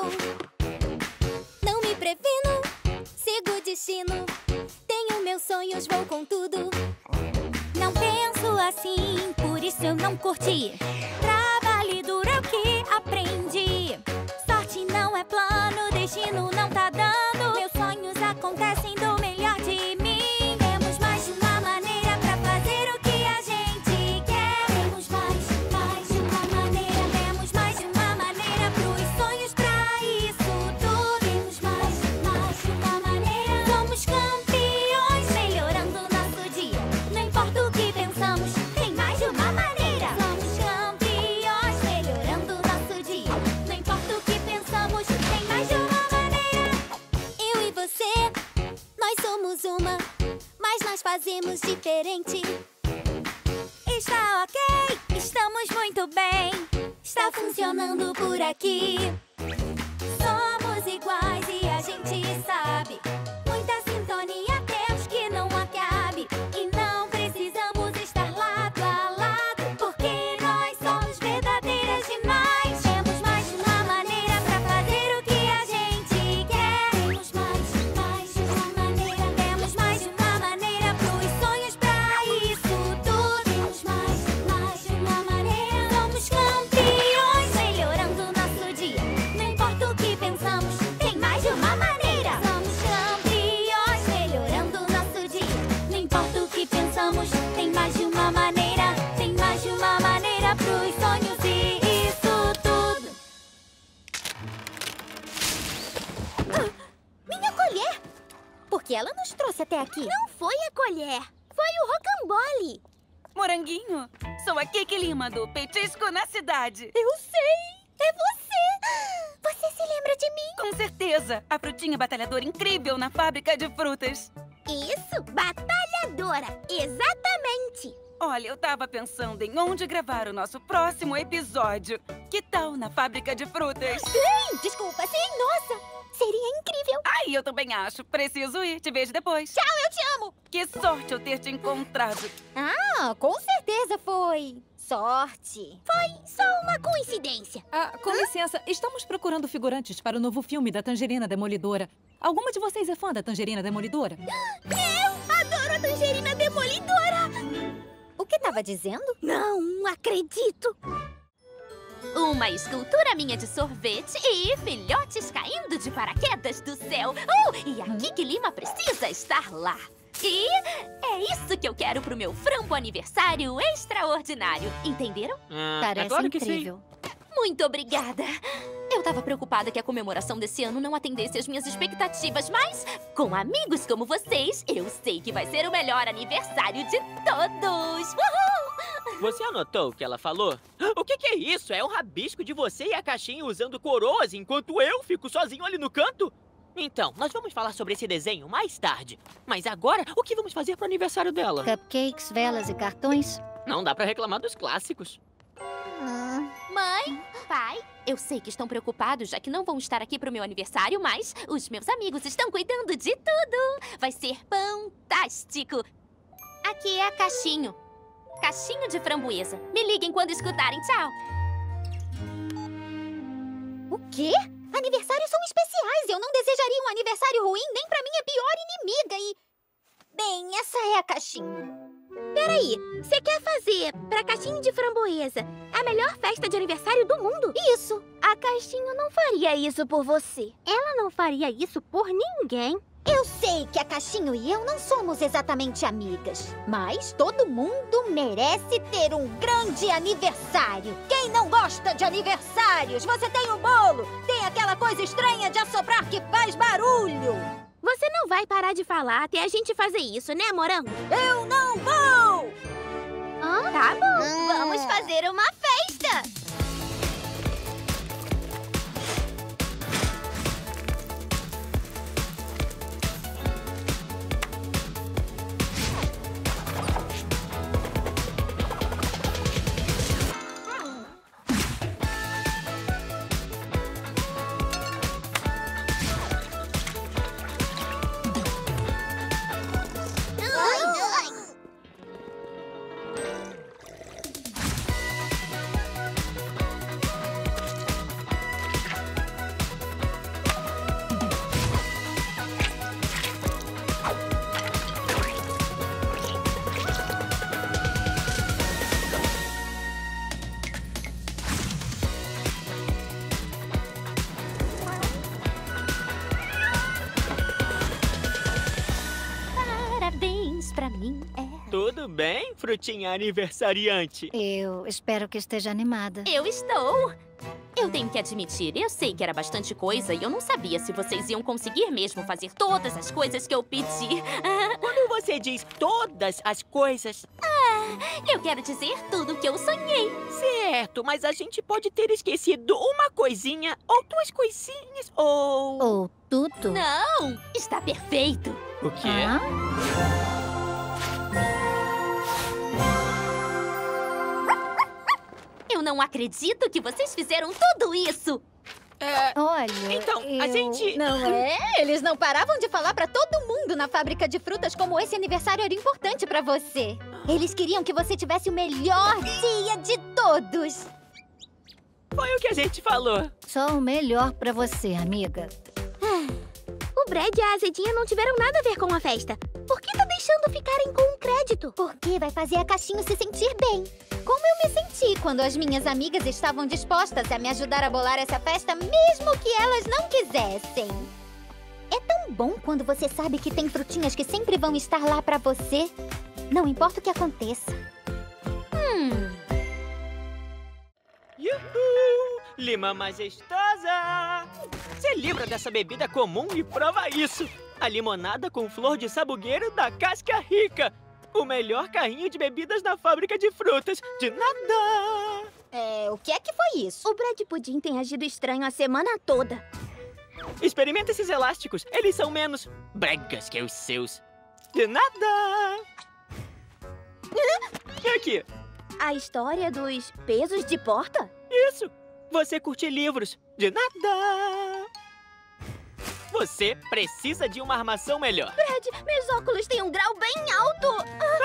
Não me previno, sigo o destino. Tenho meus sonhos, vou com tudo. Não penso assim, por isso eu não curti. Trabalho duro é o que aprendi. Sorte não é plano, destino não tá dando. Meus sonhos acontecem do melhor de mim. Temos mais de uma maneira pra fazer o que a gente quer. Temos mais de uma maneira. Temos mais de uma maneira pros sonhos, pra isso tudo. Temos mais de uma maneira. Somos campeões, melhorando nosso dia. Não importa o que pensamos, tem mais de uma maneira. Somos campeões, melhorando nosso dia. Não importa o que pensamos, tem mais de uma maneira. Eu e você, nós somos uma, mas nós fazemos diferente. Está ok, estamos muito bem. Está funcionando por aqui. Somos iguais e a gente sabe. Muita sintonia temos que não acabe. E não precisamos estar lado a lado, porque nós somos verdadeiras demais. Temos mais de uma maneira pra fazer o que a gente quer. Temos mais de uma maneira. Temos mais de uma maneira pros sonhos, pra isso tudo. Temos mais de uma maneira. Somos campeões, melhorando nosso dia. Não importa o que pensamos, tem mais de uma maneira. Somos campeões, melhorando nosso dia. Não importa o que pensamos, tem mais de uma maneira. Tem mais de uma maneira pros sonhos e isso tudo. Minha colher! Porque ela nos trouxe até aqui. Não foi a colher, foi o Rocambole. Moranguinho, sou a Kiki Lima do Petisco na Cidade. Eu sei! É você! Você se lembra de mim? Com certeza, a frutinha batalhadora incrível na fábrica de frutas. Isso, batalhadora, exatamente. Olha, eu tava pensando em onde gravar o nosso próximo episódio. Que tal na fábrica de frutas? Sim, desculpa, sim, nossa! Seria incrível. Ai, eu também acho. Preciso ir. Te vejo depois. Tchau, eu te amo. Que sorte eu ter te encontrado. Com certeza foi sorte. Foi só uma coincidência. Com licença, estamos procurando figurantes para o novo filme da Tangerina Demolidora. Alguma de vocês é fã da Tangerina Demolidora? Eu adoro a Tangerina Demolidora. O que estava dizendo? Não acredito. Uma escultura minha de sorvete e filhotes caindo de paraquedas do céu. E a Kiki Lima precisa estar lá. E é isso que eu quero pro meu frango aniversário extraordinário. Entenderam? Parece claro que incrível. Muito obrigada. Eu tava preocupada que a comemoração desse ano não atendesse às minhas expectativas, mas com amigos como vocês, eu sei que vai ser o melhor aniversário de todos. Uhul! Você anotou o que ela falou? O que é isso? É um rabisco de você e a caixinha usando coroas enquanto eu fico sozinho ali no canto? Então, nós vamos falar sobre esse desenho mais tarde. Mas agora, o que vamos fazer pro aniversário dela? Cupcakes, velas e cartões? Não dá pra reclamar dos clássicos. Mãe, pai, eu sei que estão preocupados, já que não vão estar aqui pro meu aniversário, mas os meus amigos estão cuidando de tudo. Vai ser fantástico. Aqui é a caixinho. Caixinho de framboesa. Me liguem quando escutarem. Tchau. O quê? Aniversários são especiais. Eu não desejaria um aniversário ruim nem pra minha pior inimiga Bem, essa é a caixinha. Peraí, você quer fazer pra caixinha de framboesa a melhor festa de aniversário do mundo? Isso. A caixinha não faria isso por você. Ela não faria isso por ninguém. Eu sei que a Caixinho e eu não somos exatamente amigas, mas todo mundo merece ter um grande aniversário. Quem não gosta de aniversários? Você tem o bolo, tem aquela coisa estranha de assoprar que faz barulho. Você não vai parar de falar até a gente fazer isso, né, Morango? Eu não vou! Tá bom, vamos fazer uma festa! Pra mim Tudo bem, frutinha aniversariante? Eu espero que esteja animada. Eu estou. Eu tenho que admitir, eu sei que era bastante coisa e eu não sabia se vocês iam conseguir mesmo fazer todas as coisas que eu pedi. Quando você diz todas as coisas... eu quero dizer tudo o que eu sonhei. Certo, mas a gente pode ter esquecido uma coisinha, ou duas coisinhas, ou... Ou tudo? Não, está perfeito. O quê? Eu não acredito que vocês fizeram tudo isso! Olha, então, a gente... Não é? Eles não paravam de falar pra todo mundo na fábrica de frutas como esse aniversário era importante pra você. Eles queriam que você tivesse o melhor dia de todos. Foi o que a gente falou. Só o melhor pra você, amiga. O Brad e a Azedinha não tiveram nada a ver com a festa. Por que tá deixando ficarem com um crédito? Porque vai fazer a Caixinho se sentir bem. Como eu me senti quando as minhas amigas estavam dispostas a me ajudar a bolar essa festa, mesmo que elas não quisessem. É tão bom quando você sabe que tem frutinhas que sempre vão estar lá pra você. Não importa o que aconteça. Yuhu! Lima majestosa! Se livra dessa bebida comum e prova isso! A limonada com flor de sabugueiro da Casca Rica! O melhor carrinho de bebidas da fábrica de frutas! De nada! O que é que foi isso? O Brad Pudim tem agido estranho a semana toda. Experimenta esses elásticos! Eles são menos bregas que os seus! De nada! E aqui? A história dos pesos de porta? Isso! Você curte livros. De nada! Você precisa de uma armação melhor. Brad, meus óculos têm um grau bem alto.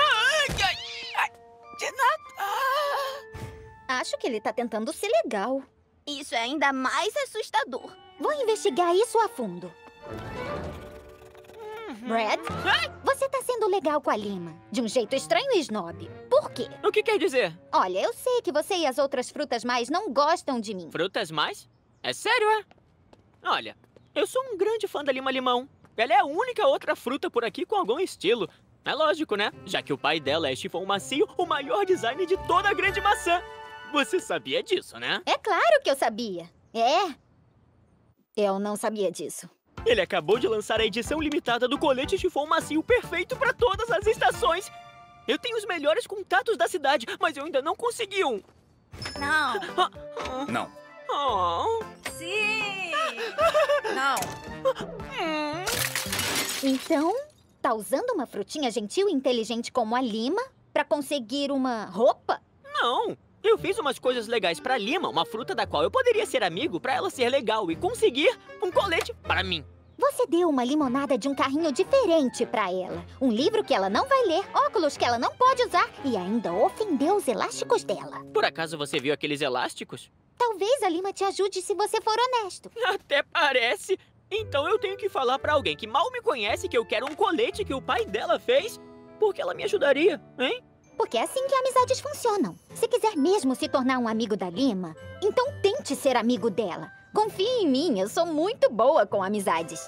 De nada! Acho que ele tá tentando ser legal. Isso é ainda mais assustador. Vou investigar isso a fundo. Brad, você tá sendo legal com a Lima. De um jeito estranho e snob. Por quê? O que quer dizer? Olha, eu sei que você e as outras frutas mais não gostam de mim. Frutas mais? É sério, é? Olha, eu sou um grande fã da Lima-Limão. Ela é a única outra fruta por aqui com algum estilo. É lógico, né? Já que o pai dela é Chifão Macio, o maior design de toda a grande maçã. Você sabia disso, né? É claro que eu sabia. Eu não sabia disso. Ele acabou de lançar a edição limitada do colete Chifão Macio perfeito para todas as estações. Eu tenho os melhores contatos da cidade, mas eu ainda não consegui um. Não. Não. Oh. Sim. Não. Então, tá usando uma frutinha gentil e inteligente como a Lima pra conseguir uma roupa? Não. Eu fiz umas coisas legais pra Lima, uma fruta da qual eu poderia ser amigo pra ela ser legal e conseguir um colete pra mim. Você deu uma limonada de um carrinho diferente pra ela. Um livro que ela não vai ler, óculos que ela não pode usar e ainda ofendeu os elásticos dela. Por acaso você viu aqueles elásticos? Talvez a Lima te ajude se você for honesto. Até parece. Então eu tenho que falar pra alguém que mal me conhece que eu quero um colete que o pai dela fez, porque ela me ajudaria, hein? Porque é assim que amizades funcionam. Se quiser mesmo se tornar um amigo da Lima, então tente ser amigo dela. Confie em mim, eu sou muito boa com amizades.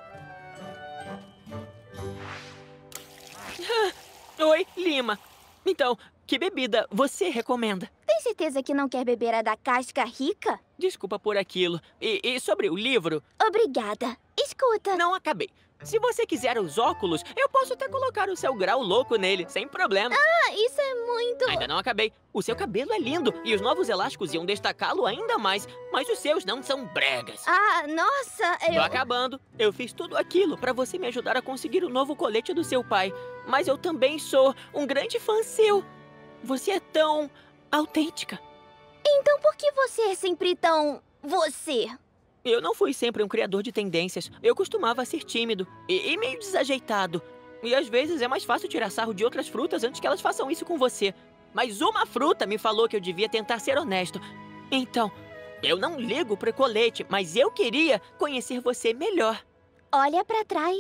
Oi, Lima. Então, que bebida você recomenda? Tem certeza que não quer beber a da casca rica? Desculpa por aquilo. E sobre o livro? Obrigada. Escuta. Não acabei. Se você quiser os óculos, eu posso até colocar o seu grau louco nele, sem problema. Ah, isso é muito... Ainda não acabei. O seu cabelo é lindo e os novos elásticos iam destacá-lo ainda mais, mas os seus não são bregas. Ah, nossa, Tô acabando. Eu fiz tudo aquilo pra você me ajudar a conseguir o novo colete do seu pai. Mas eu também sou um grande fã seu. Você é tão autêntica. Então por que você é sempre tão... você? Eu não fui sempre um criador de tendências. Eu costumava ser tímido e meio desajeitado. E às vezes é mais fácil tirar sarro de outras frutas antes que elas façam isso com você. Mas uma fruta me falou que eu devia tentar ser honesto. Então, eu não ligo pro colete, mas eu queria conhecer você melhor. Olha pra trás.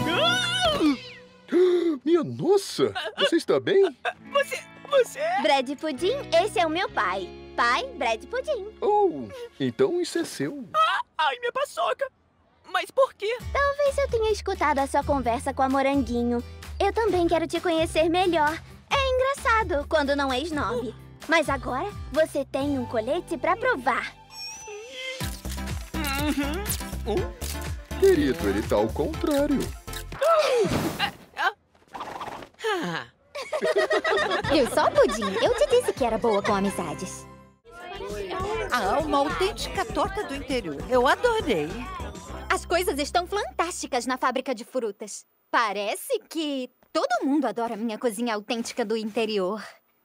Minha nossa! Você está bem? Você... Brad Pudim, esse é o meu pai. Pai, Brad Pudim. Oh, então isso é seu. Ai, minha paçoca! Mas por quê? Talvez eu tenha escutado a sua conversa com a Moranguinho. Eu também quero te conhecer melhor. É engraçado quando não é snob. Mas agora você tem um colete pra provar. Querido, ele tá ao contrário. Eu só, Pudim. Eu te disse que era boa com amizades. Ah, uma autêntica torta do interior. Eu adorei. As coisas estão fantásticas na fábrica de frutas. Parece que todo mundo adora minha cozinha autêntica do interior.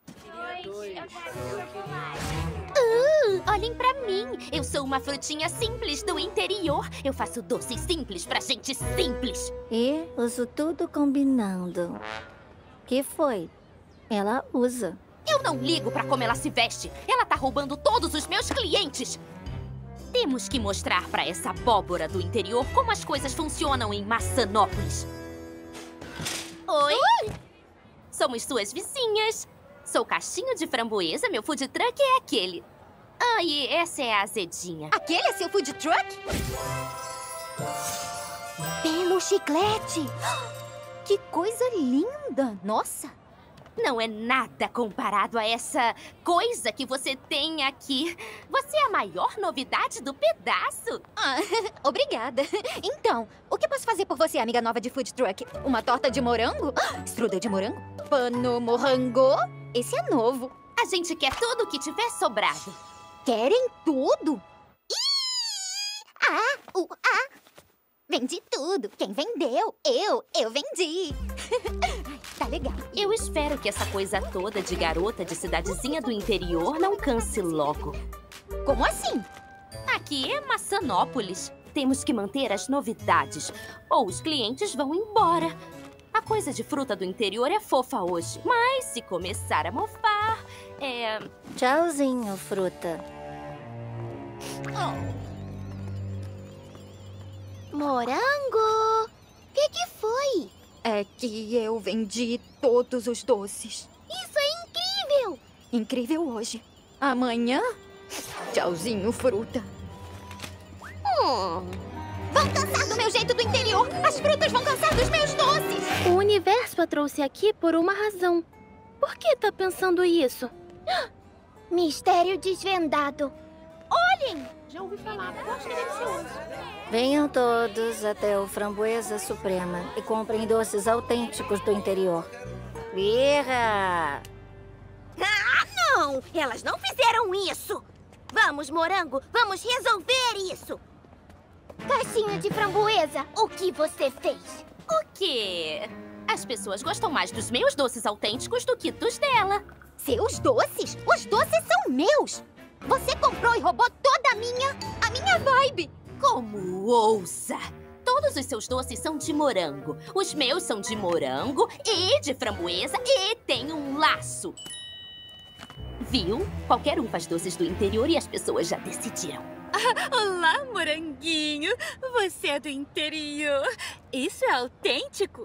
Olhem pra mim. Eu sou uma frutinha simples do interior. Eu faço doces simples pra gente simples. E uso tudo combinando. Que foi? Ela usa. Eu não ligo pra como ela se veste. Ela tá roubando todos os meus clientes. Temos que mostrar pra essa abóbora do interior como as coisas funcionam em Maçanópolis. Oi! Somos suas vizinhas. Sou Caixinho de Framboesa, meu food truck é aquele. Ah, e essa é a azedinha. Aquele é seu food truck? Pelo chiclete! Que coisa linda! Nossa! Não é nada comparado a essa coisa que você tem aqui. Você é a maior novidade do pedaço. Ah, obrigada. Então, o que posso fazer por você, amiga nova de food truck? Uma torta de morango? Strudel de morango? Pano morango? Esse é novo. A gente quer tudo o que tiver sobrado. Querem tudo? Vendi tudo. Quem vendeu? Eu vendi. Tá legal. Eu espero que essa coisa toda de garota de cidadezinha do interior não canse logo. Como assim? Aqui é Maçanópolis. Temos que manter as novidades, ou os clientes vão embora. A coisa de fruta do interior é fofa hoje, mas se começar a mofar, Tchauzinho, fruta. Morango! Que foi? É que eu vendi todos os doces. Isso é incrível! Incrível hoje. Amanhã, tchauzinho, fruta. Vão cansar do meu jeito do interior! As frutas vão cansar dos meus doces! O universo a trouxe aqui por uma razão. Por que tá pensando isso? Mistério desvendado. Olhem! Já ouvi falar, gosto delicioso. Venham todos até o Framboesa Suprema e comprem doces autênticos do interior. Birra! Ah, não! Elas não fizeram isso! Vamos, Morango, vamos resolver isso! Caixinha de Framboesa, o que você fez? O quê? As pessoas gostam mais dos meus doces autênticos do que dos dela. Seus doces? Os doces são meus! Você comprou e roubou toda a minha vibe! Como ousa! Todos os seus doces são de morango. Os meus são de morango e de framboesa e tem um laço. Viu? Qualquer um faz doces do interior e as pessoas já decidiram. Olá, moranguinho. Você é do interior. Isso é autêntico?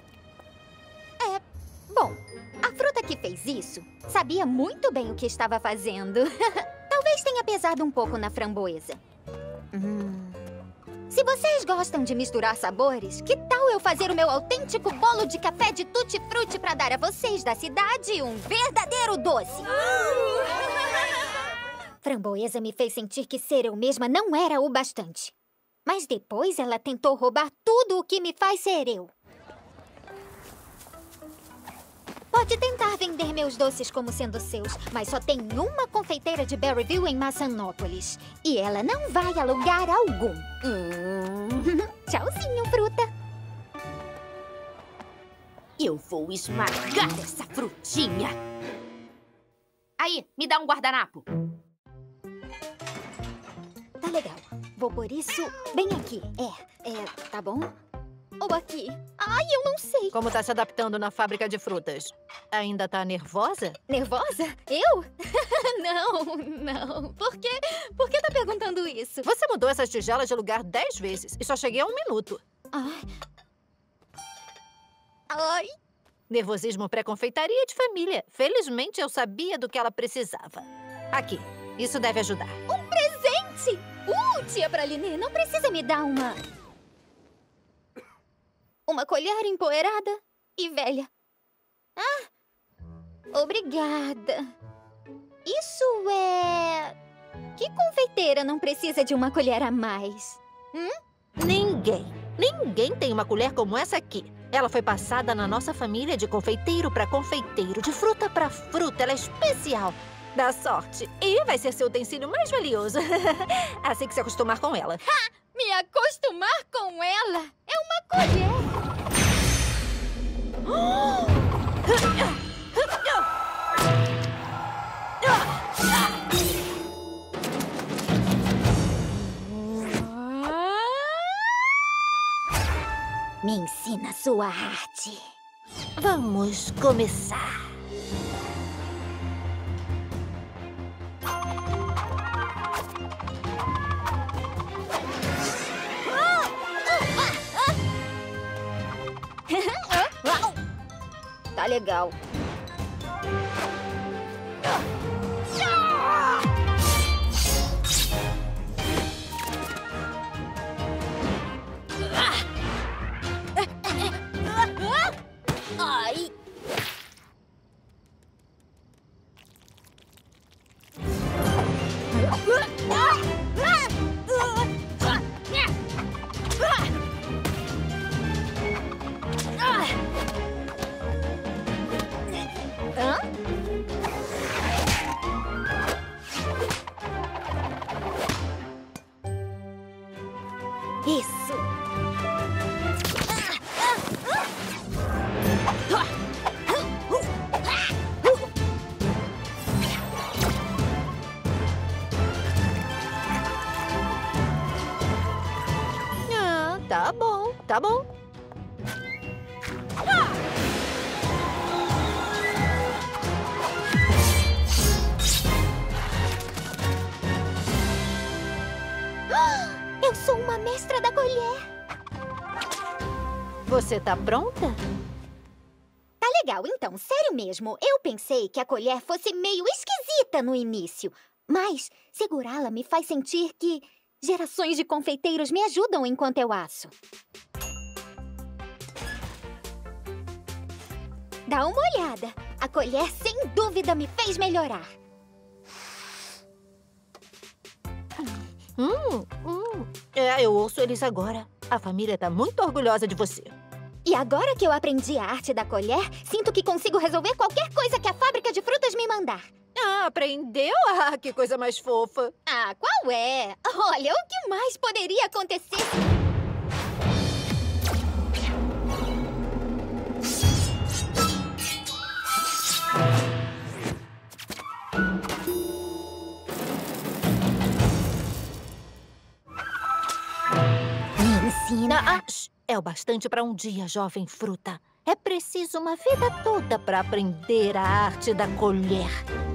Bom, a fruta que fez isso sabia muito bem o que estava fazendo. Talvez tenha pesado um pouco na framboesa. Se vocês gostam de misturar sabores, que tal eu fazer o meu autêntico bolo de café de tutti-frutti para dar a vocês da cidade um verdadeiro doce? Framboesa me fez sentir que ser eu mesma não era o bastante. Mas depois ela tentou roubar tudo o que me faz ser eu. Pode tentar vender meus doces como sendo seus, mas só tem uma confeiteira de Berryville em Maçanópolis. E ela não vai a lugar algum. Tchauzinho, fruta. Eu vou esmagar essa frutinha. Aí, me dá um guardanapo. Tá legal. Vou pôr isso bem aqui. Tá bom? Ou aqui? Ai, eu não sei. Como tá se adaptando na fábrica de frutas? Ainda tá nervosa? Nervosa? Eu? Não. Por quê? Por que tá perguntando isso? Você mudou essas tigelas de lugar 10 vezes e só cheguei a 1 minuto. Ai. Nervosismo pré-confeitaria de família. Felizmente eu sabia do que ela precisava. Aqui, isso deve ajudar. Um presente! Tia Pralinê, não precisa me dar uma colher empoeirada e velha. Obrigada. Isso é... Que confeiteira não precisa de uma colher a mais? Ninguém tem uma colher como essa aqui. Ela foi passada na nossa família de confeiteiro para confeiteiro, de fruta para fruta. Ela é especial. Dá sorte. E vai ser seu utensílio mais valioso. Assim que se acostumar com ela. Me acostumar com ela? É uma colher. Me ensina sua arte. Vamos começar. Tá legal. Ai. Isso. Tá bom. Eu sou uma mestra da colher. Você tá pronta? Tá legal, então. Sério mesmo. Eu pensei que a colher fosse meio esquisita no início. Mas segurá-la me faz sentir que gerações de confeiteiros me ajudam enquanto eu asso. Dá uma olhada. A colher, sem dúvida, me fez melhorar. Eu ouço eles agora. A família tá muito orgulhosa de você. E agora que eu aprendi a arte da colher, sinto que consigo resolver qualquer coisa que a fábrica de frutas me mandar. Aprendeu? Que coisa mais fofa. Qual é? Olha, o que mais poderia acontecer? Me ensina. É o bastante para um dia, jovem fruta. É preciso uma vida toda para aprender a arte da colher.